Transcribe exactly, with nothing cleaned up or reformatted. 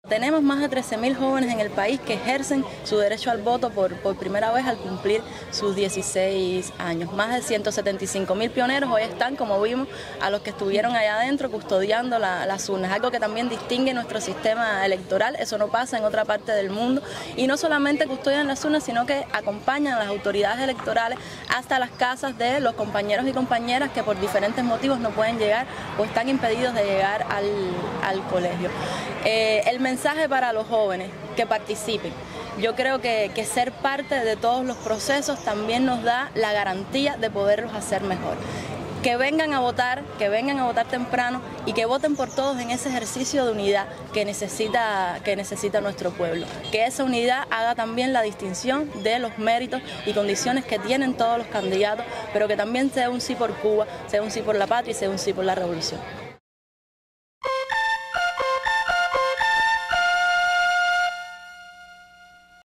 Tenemos más de trece mil jóvenes en el país que ejercen su derecho al voto por, por primera vez al cumplir sus dieciséis años. Más de ciento setenta y cinco mil pioneros hoy están, como vimos, a los que estuvieron allá adentro custodiando la, las urnas, algo que también distingue nuestro sistema electoral. Eso no pasa en otra parte del mundo, y no solamente custodian las urnas, sino que acompañan a las autoridades electorales hasta las casas de los compañeros y compañeras que por diferentes motivos no pueden llegar o están impedidos de llegar al, al colegio. Eh, el mensaje para los jóvenes que participen. Yo creo que, que ser parte de todos los procesos también nos da la garantía de poderlos hacer mejor. Que vengan a votar, que vengan a votar temprano y que voten por todos en ese ejercicio de unidad que necesita, que necesita nuestro pueblo. Que esa unidad haga también la distinción de los méritos y condiciones que tienen todos los candidatos, pero que también sea un sí por Cuba, sea un sí por la patria y sea un sí por la revolución.